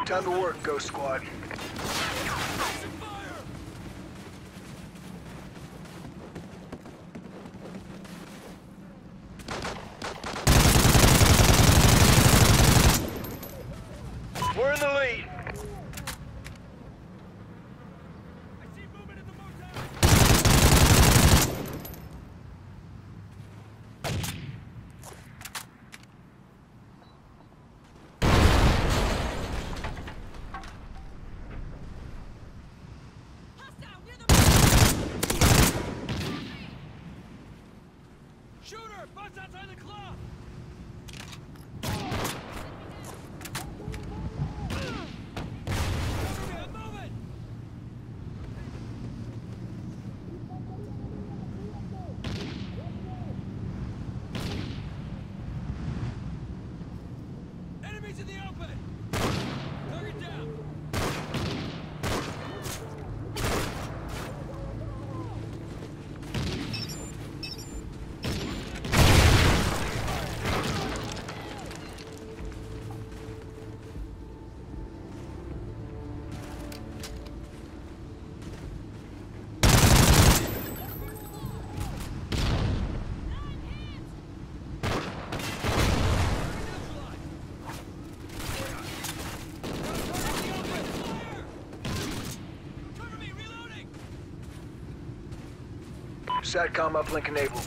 Time to work, Ghost Squad. We're in the lead. Shooter! Butts outside the club! Cover me, I'm moving! Enemies in the open! Target down! SATCOM uplink enabled.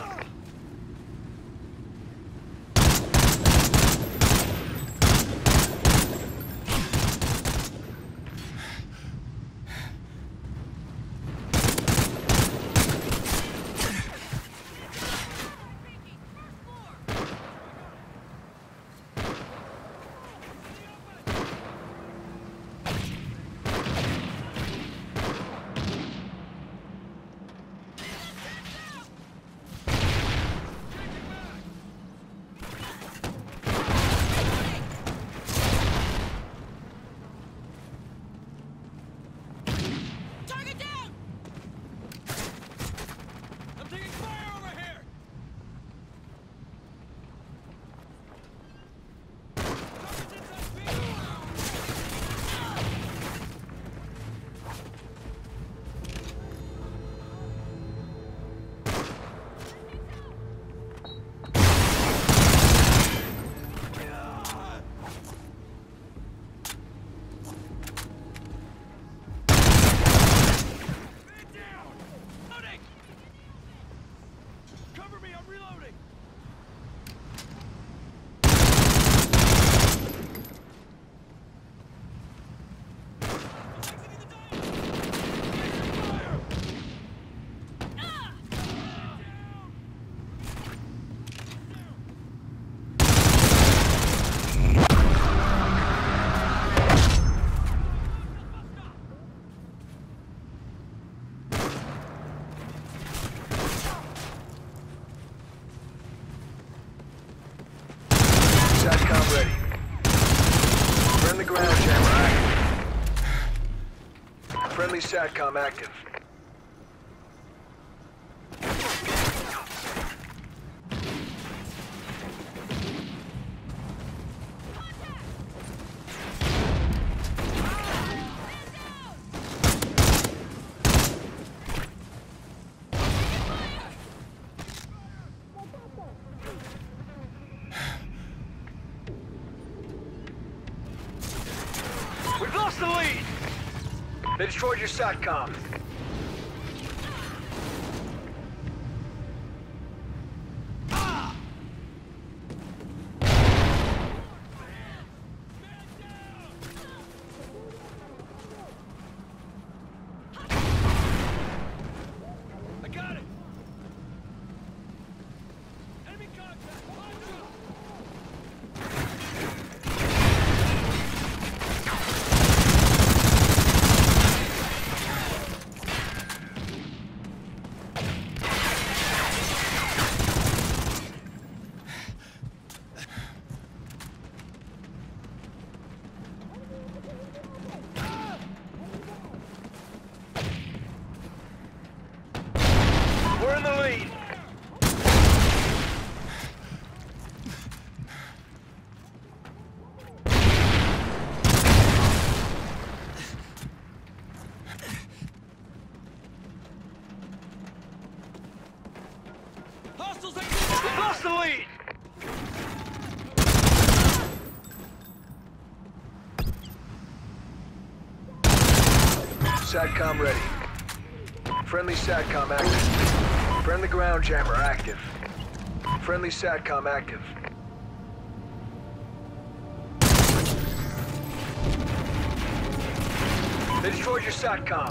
SATCOM ready. Friendly ground jammer active. Friendly SATCOM active. We've lost the lead! They destroyed your SATCOM. I got it! Enemy contact! Watch out! SATCOM ready. Friendly SATCOM active. Friendly ground jammer active. Friendly SATCOM active. They destroyed your SATCOM.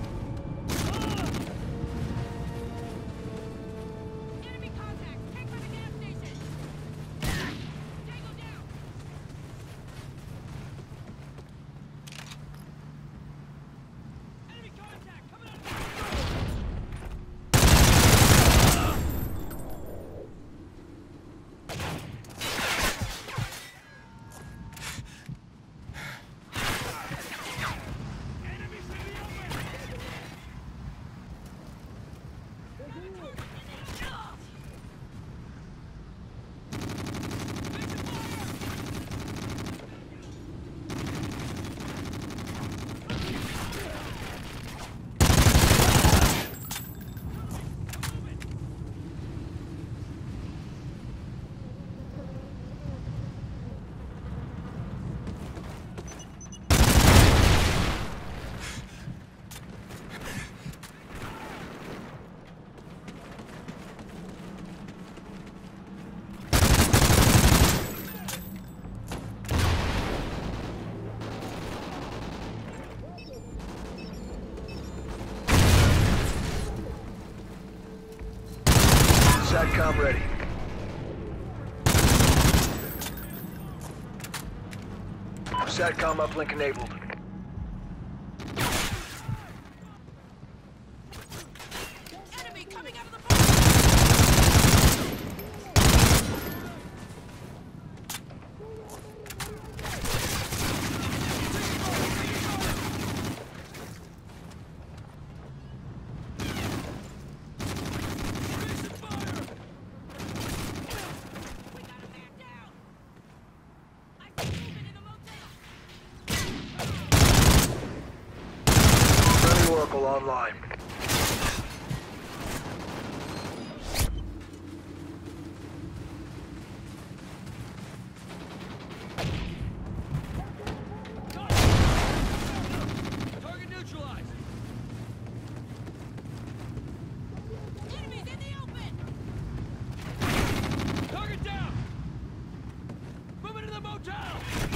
Enemy contact! Take for the gas station! Tango down! Enemy contact! Coming out! SATCOM ready. SATCOM uplink enabled. Enemy coming out of the fire! We got a man down! I see movement in the motel! Friendly Oracle online. Target neutralized. Enemies in the open! Target down. Moving to the motel.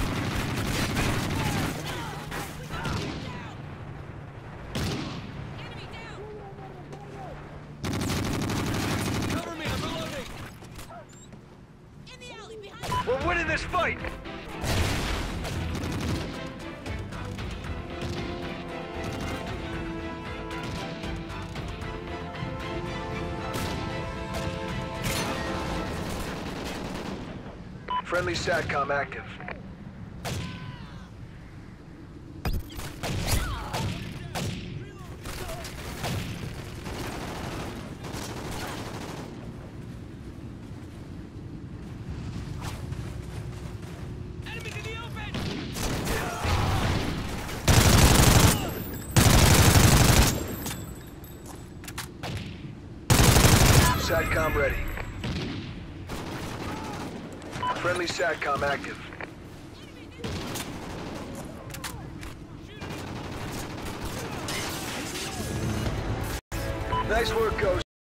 We got a man down! Enemy down! Cover me. I'm reloading. In the alley behind us! We're winning this fight! Friendly SATCOM active. Enemies in the open. SATCOM ready. Friendly SATCOM active. Nice work, Ghost.